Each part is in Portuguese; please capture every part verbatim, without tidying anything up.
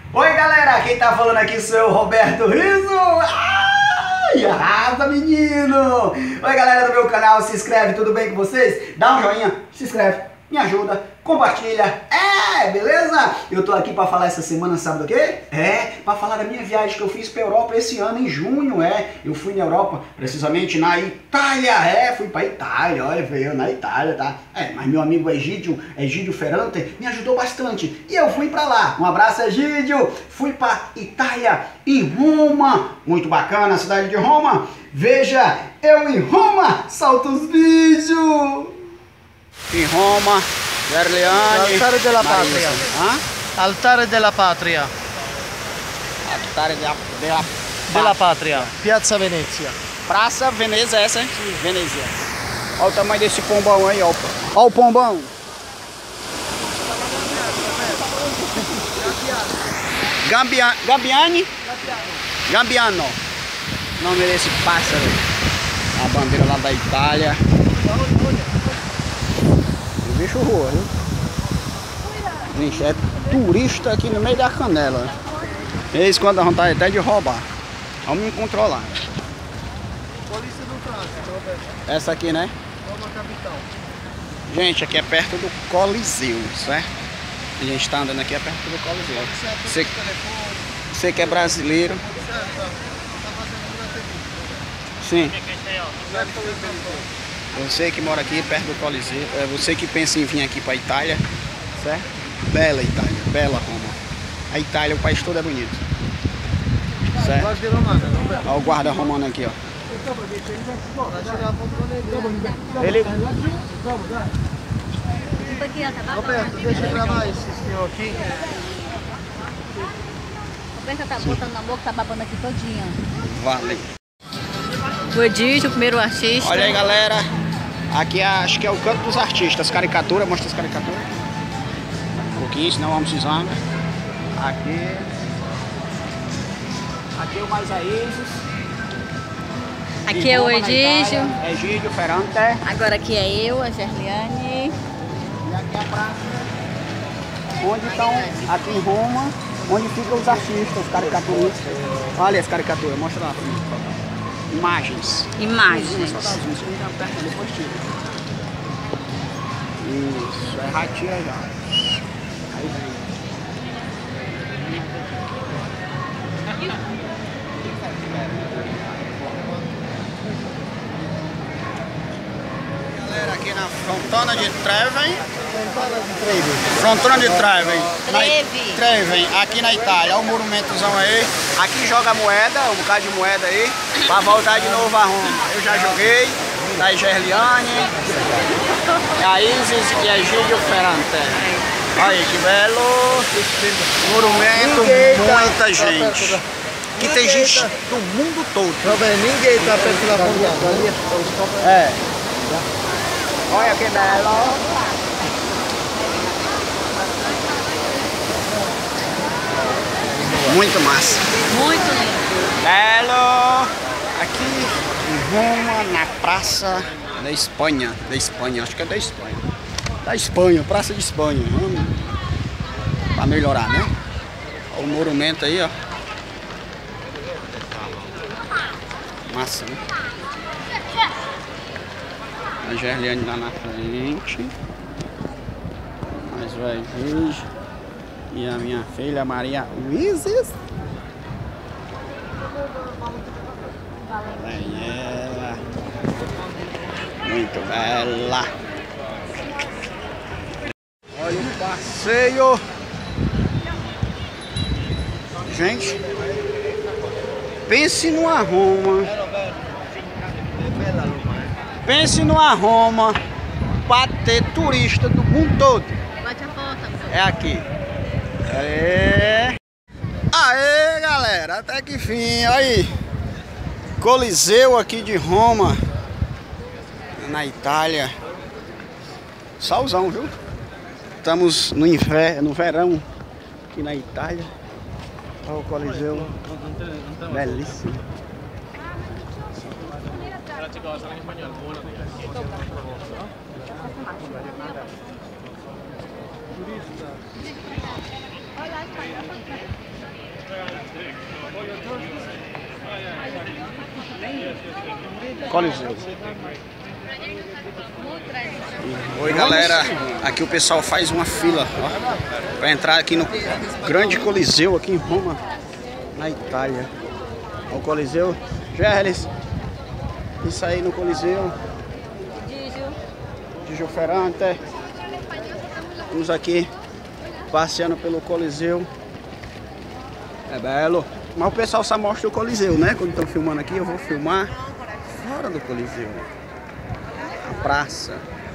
Oi galera, quem tá falando aqui sou eu, Roberto Riso. Ai, arrasa menino! Oi galera do meu canal, se inscreve, tudo bem com vocês? Dá um joinha, se inscreve, me ajuda, compartilha, é, beleza? Eu tô aqui pra falar essa semana, sabe do quê? É, pra falar da minha viagem que eu fiz pra Europa esse ano, em junho, é. Eu fui na Europa, precisamente na Itália, é, fui pra Itália, olha, veio na Itália, tá? É, mas meu amigo Egídio, Egídio Ferrante, me ajudou bastante e eu fui pra lá. Um abraço, Egídio! Fui pra Itália, em Roma, muito bacana a cidade de Roma. Veja, eu em Roma, solta os vídeos! Em Roma, Gerliani, Altare della Patria. Ah? Altare della Patria. Altare della, della, Della Patria. Piazza Venezia. Praça Veneza, essa, hein? Venezia. Olha o tamanho desse pombão aí, ó. Olha o pombão. Gambia, Gambiani? Gambiano. Nome desse pássaro. A bandeira lá da Itália. O bicho rua, viu? Gente, é turista aqui no meio da canela. Eles quando a vontade até de roubar. Vamos me controlar. Polícia do Trânsito, Roberto. Essa aqui, né? Roma capital. Gente, aqui é perto do Coliseu, certo? A gente tá andando aqui é perto do Coliseu. Você, você que é brasileiro. Sim. Você que mora aqui perto do Coliseu. É você que pensa em vir aqui pra Itália, certo? Bela Itália, bela Roma. A Itália, o país todo é bonito. Certo? Olha o guarda romano aqui, ó. Ele... Roberto, deixa eu gravar esse senhor aqui. Roberta tá botando na boca, tá babando aqui todinha. Vale. O Egídio, o primeiro artista. Olha aí, galera. Aqui é, acho que é o canto dos artistas. Caricatura, mostra as caricaturas. Um pouquinho, senão vamos se zanga. Aqui. Aqui é o mais Aísis. Aqui é o Egídio. Egídio Ferrante. Agora aqui é eu, a Gerliani. E aqui é a praça. Onde estão, aqui em Roma, onde ficam os artistas, os caricaturistas. Olha as caricaturas, mostra lá. Imagens. Imagens. Depois tira. Isso, é ratinha já. Aí vem. Galera, aqui na Frontona de Trevi. Frontona de Trevi. Trevi. Trevi, aqui na Itália. Olha o monumentozão aí. Aqui joga moeda, um bocado de moeda aí, pra voltar de novo a Roma. Eu já joguei, da Gerliani, a Isis e a Egídio Ferrante. Olha aí que belo monumento, muita gente. Aqui tem gente do mundo todo. Roberto, ninguém tá perto da ponta. É. Olha que belo. Muito massa. Muito lindo. Belo. Aqui em Roma, na Praça da Espanha. Da Espanha, acho que é da Espanha. Da Espanha, Praça de Espanha. Vamos. Pra melhorar, né? Olha o monumento aí, ó. Massa, né? A Gerliane lá na frente. Mais vai ver. E a minha filha Maria Luíses. Ela. Muito bela. Olha o passeio. Gente, pense numa Roma. Pense numa Roma para ter turista do mundo todo. Bate a foto. É aqui. Aê! Aê, galera, até que fim, olha aí. Coliseu aqui de Roma, na Itália. Solzão, viu? Estamos no inverno, no verão, aqui na Itália. Olha o Coliseu, belíssimo. Coliseu. Oi galera, aqui o pessoal faz uma fila para entrar aqui no grande Coliseu aqui em Roma, na Itália. O Coliseu Gerles, isso aí no Coliseu de Gioferante. Estamos aqui passeando pelo Coliseu. É belo. Mas o pessoal só mostra o Coliseu, né? Quando estão filmando aqui, eu vou filmar fora do Coliseu. A praça.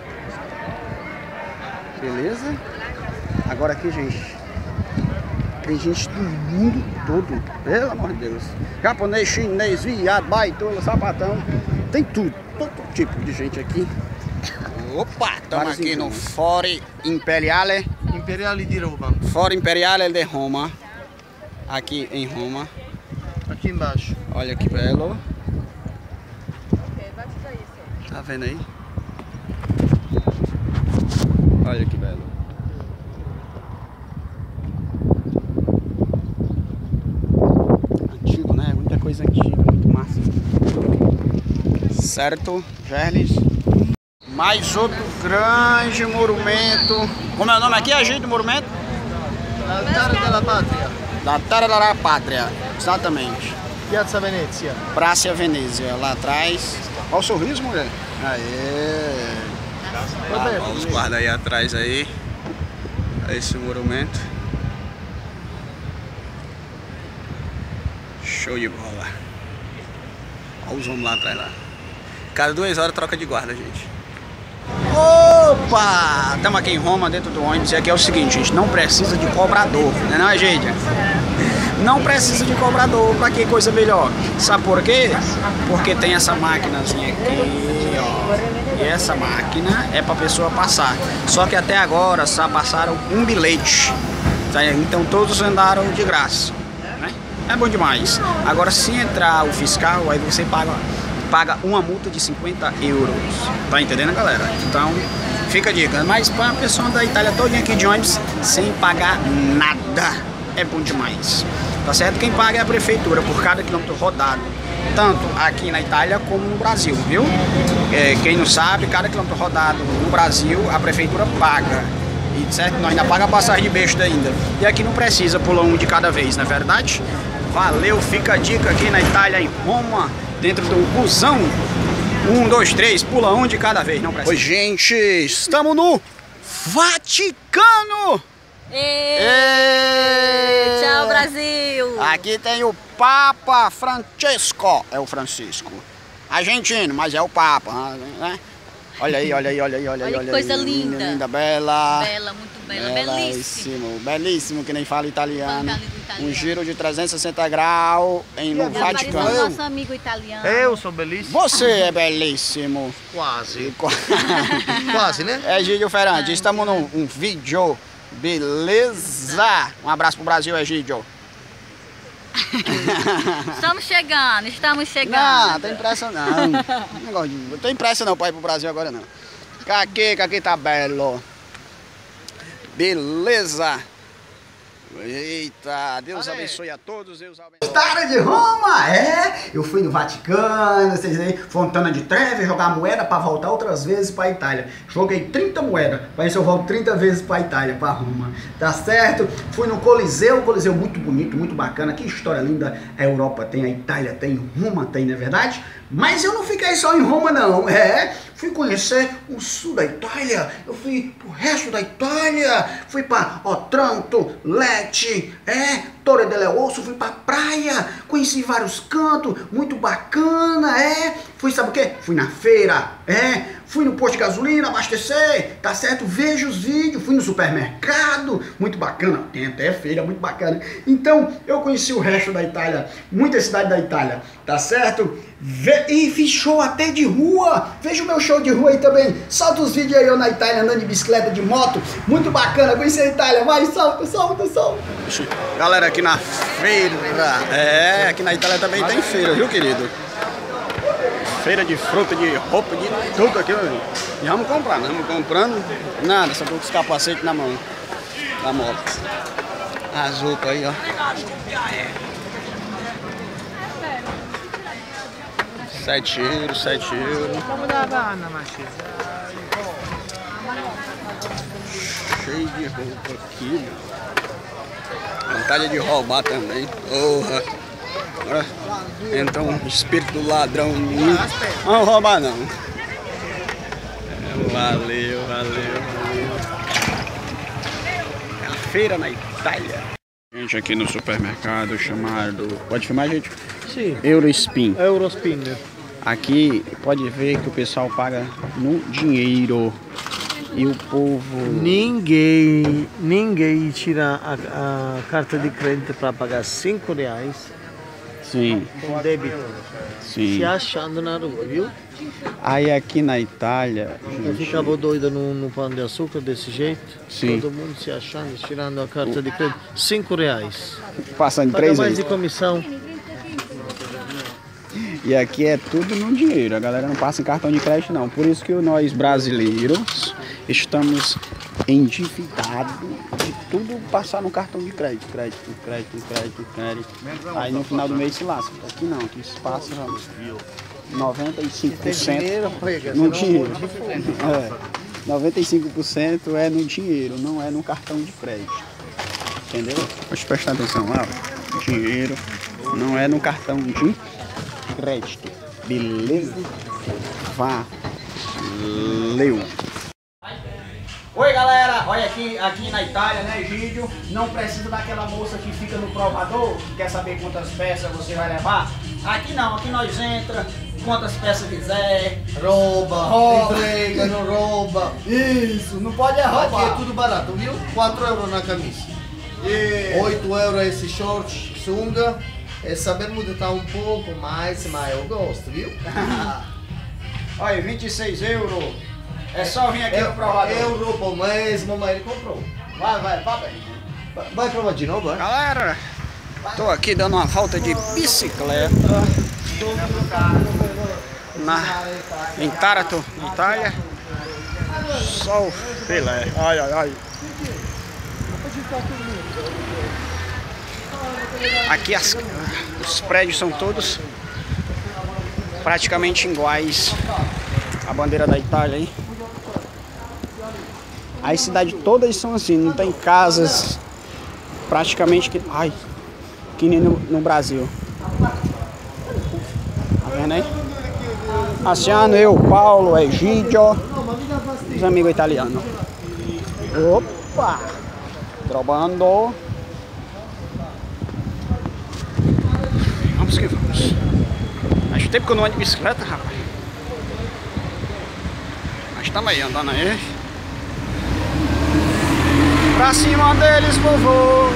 Beleza? Agora aqui, gente, tem gente do mundo todo. Pelo amor de Deus. Japonês, chinês, viado, baitola, sapatão. Tem tudo. Todo tipo de gente aqui. Opa! Estamos aqui no Foro Imperiale. Imperiale di Roma. Foro Imperiale de Roma. Aqui em Roma. Aqui embaixo. Olha que belo. Tá vendo aí? Olha que belo. Antigo, né? Muita coisa antiga, muito massa. Certo, Gerles? Mais outro grande monumento. Como é o nome aqui? Agente do monumento? L'Altare della Patria. L'Altare della Patria, exatamente. Piazza Venezia. Praça Venezia, lá atrás. Olha o sorriso, mulher. Aê! Ah, olha os guardas aí atrás aí. Esse monumento. Show de bola. Olha os homens lá atrás lá. Cada duas horas troca de guarda, gente. Opa! Estamos aqui em Roma, dentro do ônibus. E aqui é o seguinte, gente, não precisa de cobrador, né não é, gente? Não precisa de cobrador, pra que coisa melhor? Sabe por quê? Porque tem essa maquinazinha aqui, ó. E essa máquina é pra pessoa passar. Só que até agora só passaram um bilhete. Tá? Então todos andaram de graça, né? É bom demais. Agora se entrar o fiscal, aí você paga... paga uma multa de cinquenta euros. Tá entendendo, galera? Então, fica a dica. Mas para a pessoa da Itália todinha aqui de ônibus, sem pagar nada. É bom demais. Tá certo? Quem paga é a prefeitura por cada quilômetro rodado. Tanto aqui na Itália como no Brasil, viu? É, quem não sabe, cada quilômetro rodado no Brasil, a prefeitura paga. E certo? Nós ainda paga a passagem de besta ainda. E aqui não precisa pular um de cada vez, não é verdade? Valeu, fica a dica aqui na Itália, em Roma. Dentro do busão, um, dois, três, pula um de cada vez, não precisa. Oi, gente, estamos no Vaticano! Ei, Ei! Tchau, Brasil! Aqui tem o Papa Francesco, é o Francisco. Argentino, mas é o Papa, né? Olha aí, olha aí, olha aí, olha aí. Olha que coisa aí, linda. Linda, bela. Bela, muito bela, belíssimo. Belíssimo, que nem fala italiano. italiano. Um giro de trezentos e sessenta graus em, no Vaticano. O nosso amigo italiano. Eu sou belíssimo. Você é belíssimo. Quase. Quase, né? É Egídio Ferrante, estamos num um vídeo. Beleza? Um abraço pro Brasil, Egídio. Estamos chegando, estamos chegando. Não, tem pressa não. Não de... tem pressa não pra ir pro Brasil agora não. Aqui, aqui tá belo. Beleza. Eita, Deus abençoe a todos. Deus abençoe. História de Roma, é? Eu fui no Vaticano, vocês aí, Fontana de Trevi, jogar moeda pra voltar outras vezes pra Itália. Joguei trinta moedas, pra ver se eu volto trinta vezes pra Itália, pra Roma. Tá certo? Fui no Coliseu, Coliseu muito bonito, muito bacana. Que história linda a Europa tem, a Itália tem, Roma tem, não é verdade? Mas eu não fiquei só em Roma não, é? Fui conhecer o sul da Itália, eu fui pro resto da Itália, fui pra Otranto, Lecce, é, Torre del Orso, fui pra praia, conheci vários cantos, muito bacana, é? Fui, sabe o quê? Fui na feira, é? Fui no posto de gasolina, abastecer, tá certo? Vejo os vídeos, fui no supermercado, muito bacana, tem até feira, muito bacana. Então, eu conheci o resto da Itália, muitas cidades da Itália, tá certo? Ve e fiz show até de rua, veja o meu show de rua aí também, solta os vídeos aí eu na Itália andando de bicicleta, de moto, muito bacana, conheci a Itália, vai, solta, solta, solta. Galera, aqui na feira, é, aqui na Itália também tem feira, viu, querido? Feira de fruta, de roupa, de tudo aqui, meu. E vamos comprar, não vamos comprando nada, só tô com os capacetes na mão, da moto. As roupas aí, ó. Sete euros, sete euros. Cheio de roupa aqui, mano. Vontade de roubar também. Porra. Agora entra um espírito do ladrão em mim. Não vou roubar não. Valeu, valeu, valeu. É a feira na Itália. Gente, aqui no supermercado chamado... Pode filmar, gente? Sim. Eurospin. Eurospin. Aqui pode ver que o pessoal paga no dinheiro. E o povo... Ninguém, ninguém tira a, a carta de crédito para pagar cinco reais Sim. com débito. Sim. Se achando na rua, viu? Aí aqui na Itália... Eu ficava doida no, no pão de açúcar desse jeito. Sim. Todo mundo se achando, tirando a carta de crédito. cinco reais. Passando Paga três mais vezes. de comissão. E aqui é tudo no dinheiro, a galera não passa em cartão de crédito não. Por isso que nós brasileiros estamos endividados de tudo passar no cartão de crédito. Crédito, crédito, crédito, crédito. Aí no final do mês se lasca. Aqui não, aqui se passa noventa e cinco por cento no dinheiro. É, noventa e cinco por cento é no dinheiro, não é no cartão de crédito. Entendeu? Pode prestar atenção lá, ó. Dinheiro não é no cartão de crédito. Beleza? Valeu! Oi galera, olha aqui, aqui na Itália, né, Egídio? Não precisa daquela moça que fica no provador, que quer saber quantas peças você vai levar. Aqui não, aqui nós entra, quantas peças quiser. Rouba, Rouba. entrega, não rouba. Isso, não pode é roubar. Aqui é tudo barato, viu? quatro euros na camisa. E... oito euros esse short, sunga. Essa bermuda tá um pouco mais, mas eu gosto, viu? Olha, vinte e seis euros. É só vir aqui eu, no provador. Euro por mês, mamãe ele comprou. Vai, vai, vai bem. Vai, vai provar de novo, vai? Galera, tô aqui dando uma volta de bicicleta na, em Taranto, Itália. Só o filé. Ai, ai, ai. Aqui as, os prédios são todos praticamente iguais. A bandeira da Itália aí. As cidades todas são assim, não tem casas praticamente que, ai, que nem no, no Brasil. Tá vendo aí? Marciano, eu, Paulo, Egídio, os amigos italianos. Opa! Trobando. Vamos que vamos. Faz tempo que eu não ando de bicicleta, rapaz. Mas estamos aí, andando aí. Pra cima deles, vovô.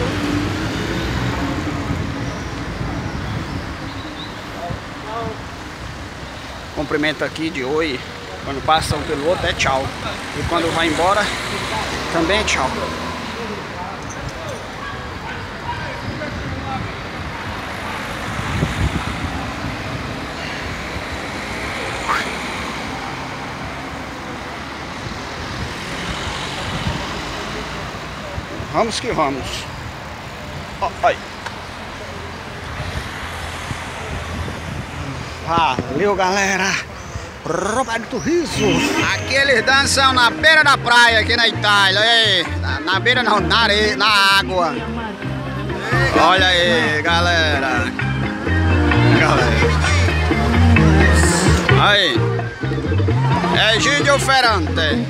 Cumprimento aqui de oi. Quando passa um pelo outro é tchau. E quando vai embora, também é tchau. Vamos que vamos. Oh, ai. Valeu, galera. Roberto Riso. Aqui eles dançam na beira da praia aqui na Itália. Ei, na, na beira não, na areia, na água. Olha aí, galera. Galera. Aí. Egídio Ferrante.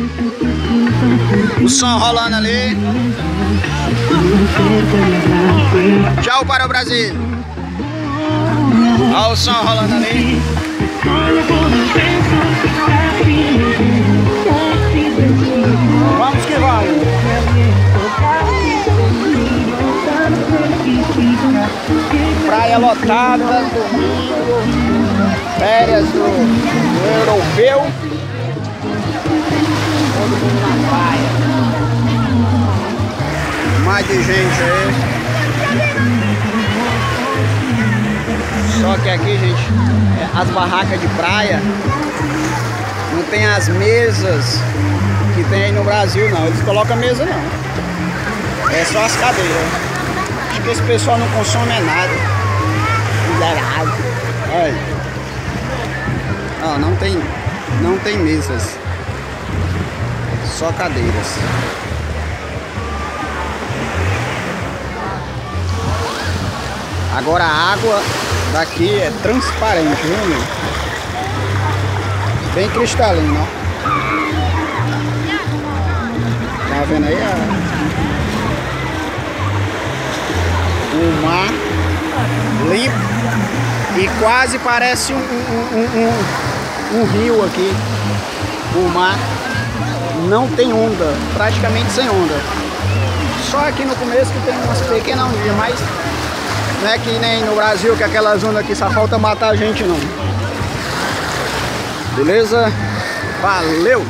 O som rolando ali. Tchau para o Brasil. Olha o som rolando ali. Vamos que vamos. Praia lotada, domingo, férias do, do europeu. Todo mundo na praia. Mais de gente aí. Só que aqui, gente, as barracas de praia não tem as mesas que tem aí no Brasil, não. Eles colocam mesa, não. É só as cadeiras. que esse pessoal não consome é nada. Miserável. Olha. Ó, não tem, não tem mesas. Só cadeiras. Agora a água daqui é transparente, viu, meu? Bem cristalino, ó. Tá vendo aí? Ó? O mar limpo e quase parece um, um, um, um, um rio aqui. O mar não tem onda, praticamente sem onda. Só aqui no começo que tem umas pequenas ondinhas, mas não é que nem no Brasil que aquela zona aqui só falta matar a gente não. Beleza? Valeu!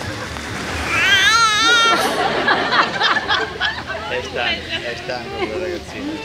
Esta, esta, ragazzi.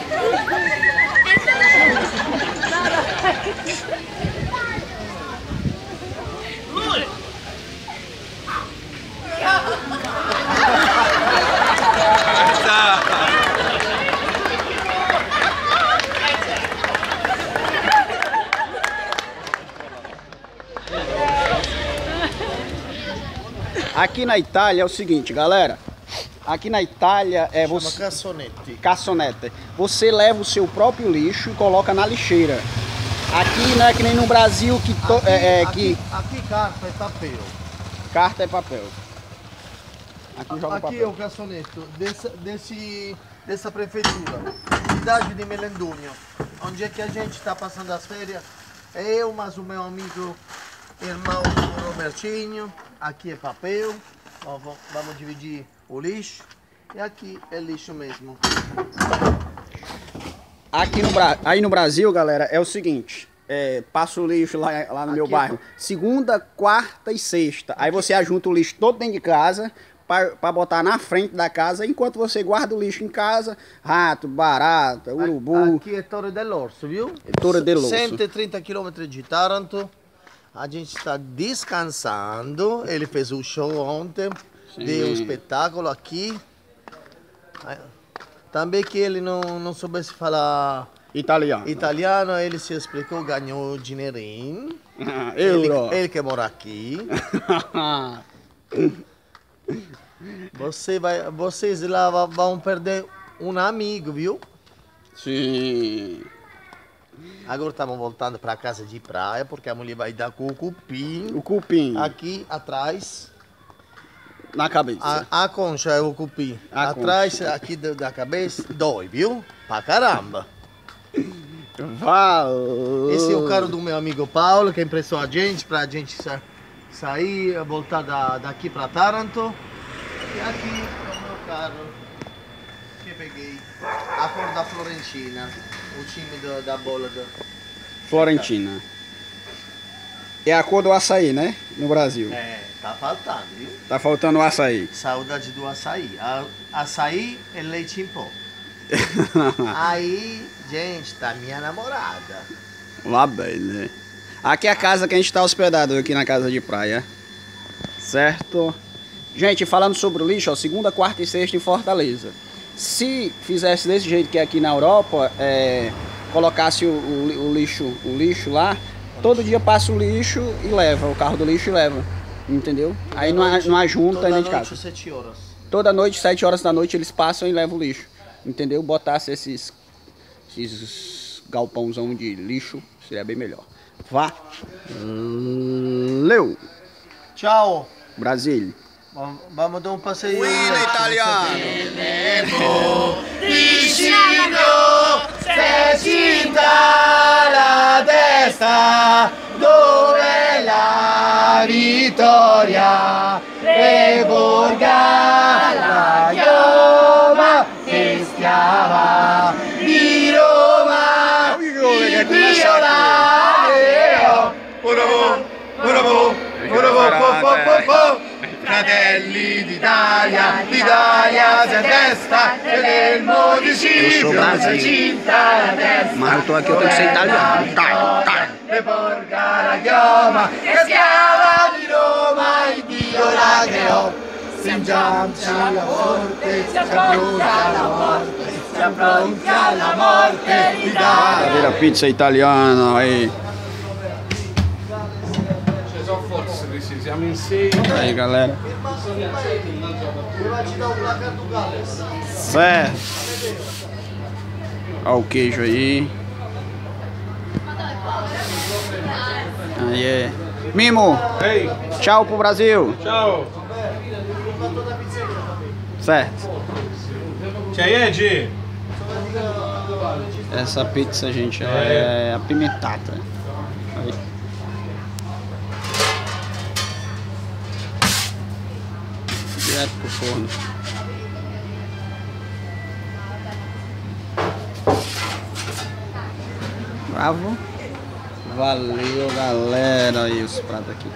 Aqui na Itália é o seguinte, galera. Aqui na Itália é você... Cassonete. Cassonete. Você leva o seu próprio lixo e coloca na lixeira. Aqui não é que nem no Brasil que... To... Aqui, é, é, aqui, que... aqui carta é papel. Carta é papel. Aqui joga Aqui papel. é o cassonete dessa, desse, dessa prefeitura. Cidade de Melendugno. Onde é que a gente está passando as férias. É eu, mas o meu amigo, irmão Robertinho. Aqui é papel. Ó, vamos dividir o lixo. E aqui é lixo mesmo. Aqui no, Bra... Aí no Brasil, galera, é o seguinte. É, passa o lixo lá, lá no Aqui meu é bairro. Segunda, quarta e sexta. Aí você ajunta o lixo todo dentro de casa para botar na frente da casa. Enquanto você guarda o lixo em casa, rato, barata, urubu. Aqui é Torre dell'Orso, viu? Torre dell'Orso. cento e trinta quilômetros de Taranto. A gente está descansando. Ele fez o show ontem. Sim. Deu um espetáculo aqui. Também que ele não, não soubesse falar Italiano. italiano, ele se explicou, ganhou dinheirinho. Euro. Ele, ele quer morar aqui. Você vai, vocês lá vão perder um amigo, viu? Sim. Agora estamos voltando para casa de praia, porque a mulher vai dar com o cupim. O cupim. Aqui atrás. Na cabeça. A, a concha é o cupim. A atrás, concha. aqui da, da cabeça, dói, viu? Pra caramba. Valeu. Esse é o carro do meu amigo Paulo, que emprestou a gente, pra gente sa sair, voltar da, daqui pra Taranto. E aqui é o meu carro, que peguei. A cor da Florentina, o time da, da bola da... Florentina. É a cor do açaí, né? No Brasil. É, tá faltando, viu? Tá faltando o açaí. Saudade do açaí. A, açaí é leite em pó. Aí, gente, tá minha namorada. Lá bem, né? Aqui é a casa que a gente tá hospedado, aqui na casa de praia. Certo? Gente, falando sobre o lixo, ó, segunda, quarta e sexta em Fortaleza. Se fizesse desse jeito que é aqui na Europa, é, colocasse o, o, o, lixo, o lixo lá, todo dia passa o lixo e leva, o carro do lixo e leva. Entendeu? Aí não, não ajunta dentro de casa. sete horas. Toda noite, sete horas da noite, eles passam e levam o lixo. Entendeu? Botasse esses, esses galpãozão de lixo, seria bem melhor. Valeu! Tchau! Brasil! Vamos, vamos dar um passeio. Guida italiano! Vicino, se cinta la destra, dove la vittoria, e borga la chioma, che schiava di Roma, il violare, bravo, bravo, bravo, bravo, Fratelli d'Italia, l'Italia si attesta e nel municipio si cinta la testa. Ma eu tô aqui, eu tenho que ser italiano. Tá, tá. E porca la chioma, che schiava di Roma, il Dio la creò. Si inciancia la morte, si accrocia la morte, si Verdadeira pizza italiana aí. Aí, galera. Certo. Olha o queijo aí. Aí é. Mimo. Ei. Tchau pro Brasil. Ciao. Certo. C'hai Edi? Essa pizza, gente, ela é apimentada. Aí. Direto pro forno. Bravo. Valeu, galera. Aí os pratos aqui.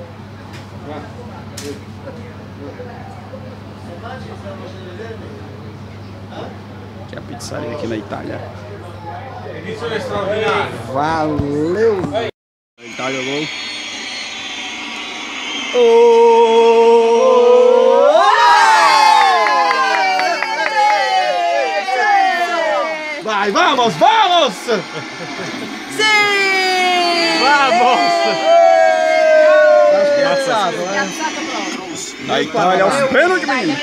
Que é a pizzaria aqui na Itália. Edizione straordinaria. Valeu! Itália, gol. Vai, vamos, vamos! Vamos! Spiazzato, eh? Na Itália, aos pênaltis, menino.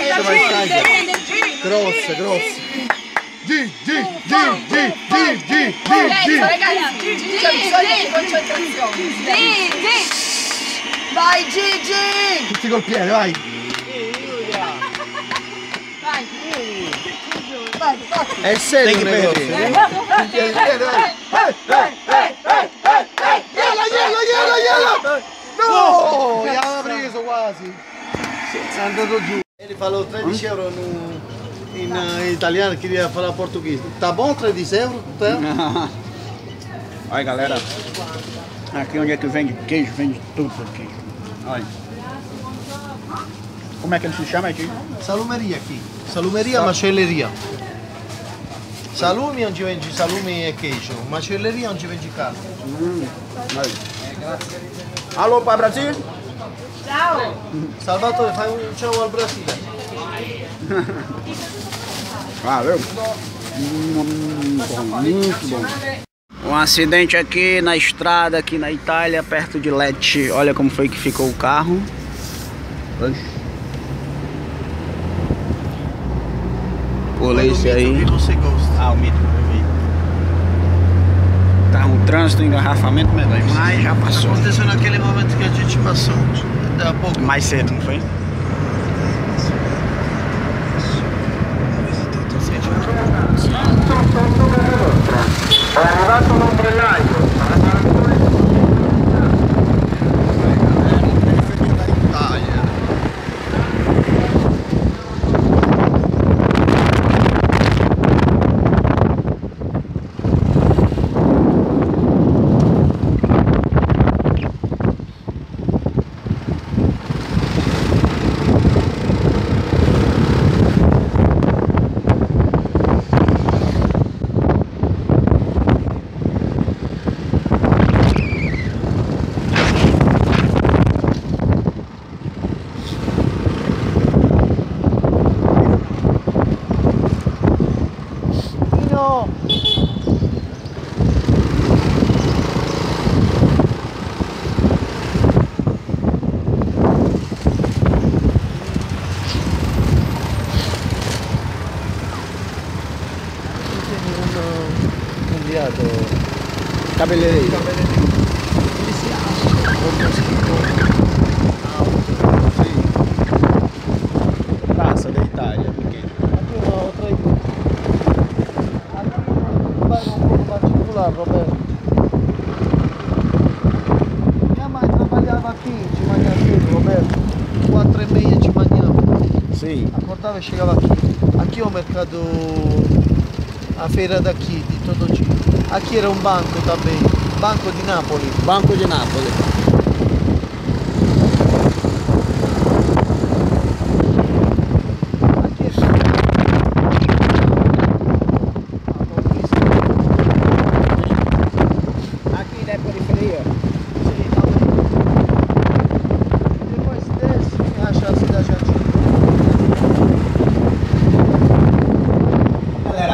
Grosse, grosse. Gi, gi, gi, gi, gi, gi, gi, gi. C'è bisogno di concentrazione. Vai Gigi! Tutti col piede, vai. È serio il negozio. Piede, piede, vai. Gliela, gliela, gliela, gliela. No! Gli aveva preso quasi. È andato giù. Ele falou tredici euro no, in uh, italiano, queria falar português. Tá bom tredici euro? Tá? Olha, galera. Aqui onde é que vende queijo, vende tudo queijo. Olha. Como é que ele se chama aqui? Salumeria aqui. Salumeria, macelleria. Salumi onde vende salumi e queijo. Macelleria onde vende carne. Hum. Alô, para Brasil? Ciao! Salvatore, fai un ciao al Brasile. Valeu. Hum, bom, muito bom. Um acidente aqui na estrada, aqui na Itália, perto de Lecce. Olha como foi que ficou o carro. Polícia aí. O que você gosta? Ah, o mito. Tá um trânsito, engarrafamento medonho, mas já passou. Aconteceu naquele momento que a gente passou. Da pouco. Mais cedo, não foi? È arrivato l'ombrellaio. Cabeleireiro. Praça da Itália. Aqui uma outra aí. Aqui vai um pouco particular, Roberto. Minha mãe trabalhava aqui de manhã cedo, Roberto. Quatro e meia de manhã. Sim. Acordava e chegava aqui. Aqui é o mercado, a feira daqui, de todo dia. Aqui era um banco também, Banco di Napoli. Banco de Nápoles. Aqui é Aqui da periferia. sim, depois desce e acha a cidade antiga.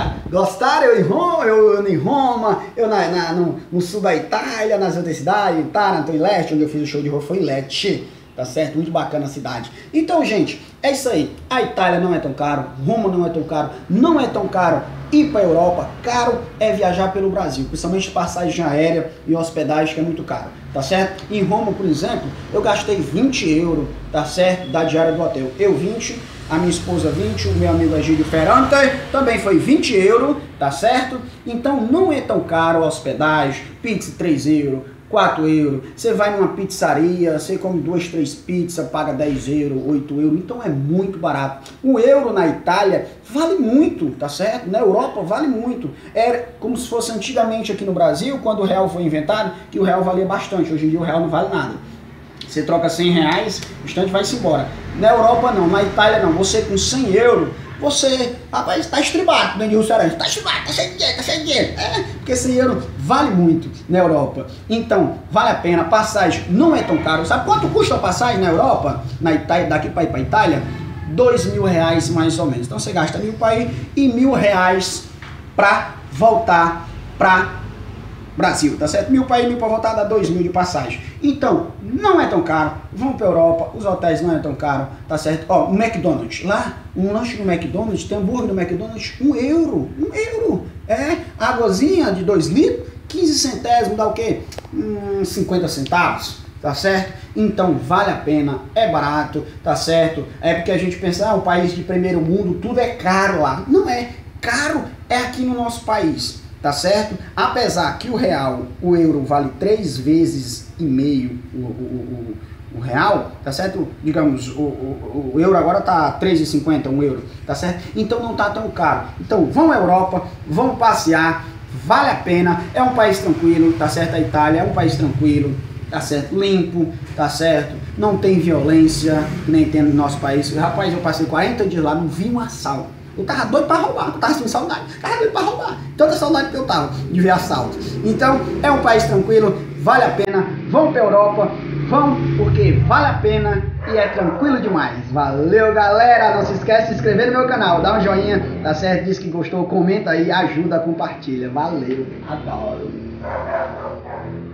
Roma, eu na, na, no, no sul da Itália, nas outras cidades, em Taranto, em Leste, onde eu fiz o show de rua foi em Lecce, tá certo? Muito bacana a cidade. Então, gente, é isso aí. A Itália não é tão caro, Roma não é tão caro, não é tão caro ir para a Europa. Caro é viajar pelo Brasil, principalmente passagem aérea e hospedagem, que é muito caro, tá certo? Em Roma, por exemplo, eu gastei vinte euros, tá certo? Da diária do hotel. Eu vinte, a minha esposa vinte, o meu amigo Egídio Ferrante também foi vinte euros, tá certo? Então não é tão caro a hospedagem, pizza três euros, quatro euros, você vai numa pizzaria, você come duas, três pizzas, paga dez euros, oito euros, então é muito barato. O euro na Itália vale muito, tá certo? Na Europa vale muito. Era como se fosse antigamente aqui no Brasil, quando o real foi inventado, que o real valia bastante. Hoje em dia o real não vale nada. Você troca cem reais, o instante vai-se embora. Na Europa não, na Itália não. Você com cem euros, você, rapaz, tá estribado dentro de restaurante. Tá estribado, tá sem dinheiro, tá sem dinheiro. É, porque cem euros vale muito na Europa. Então, vale a pena. Passagem não é tão caro. Sabe quanto custa a passagem na Europa? Na Itália, daqui para ir para Itália? Dois mil reais mais ou menos. Então você gasta mil para ir e mil reais para voltar para Brasil, tá certo? Mil para ir, mil para voltar, dá dois mil de passagem. Então, não é tão caro. Vamos para Europa, os hotéis não é tão caro, tá certo? Ó, o McDonald's, lá, um lanche no McDonald's, tem hambúrguer no McDonald's, um euro, um euro. É, águazinha de dois litros, quinze centésimos, dá o quê? Hum, cinquenta centavos, tá certo? Então, vale a pena, é barato, tá certo? É porque a gente pensa, ah, um país de primeiro mundo, tudo é caro lá. Não é, caro é aqui no nosso país. Tá certo? Apesar que o real, o euro vale três vezes e meio o, o, o, o real, tá certo? Digamos, o, o, o euro agora tá três e cinquenta um euro, tá certo? Então não tá tão caro. Então vão à Europa, vão passear, vale a pena, é um país tranquilo, tá certo? A Itália é um país tranquilo, tá certo? Limpo, tá certo? Não tem violência, que nem tem no nosso país. Rapaz, eu passei quarenta dias lá, não vi um assalto. Eu tava doido pra roubar, eu tava sem saudade, tava doido pra roubar, tanta saudade que eu tava de ver assalto. Então, é um país tranquilo, vale a pena, vão pra Europa, vão porque vale a pena e é tranquilo demais. Valeu, galera, não se esquece de se inscrever no meu canal, dá um joinha, tá certo? Diz que gostou, comenta aí, ajuda, compartilha. Valeu, adoro.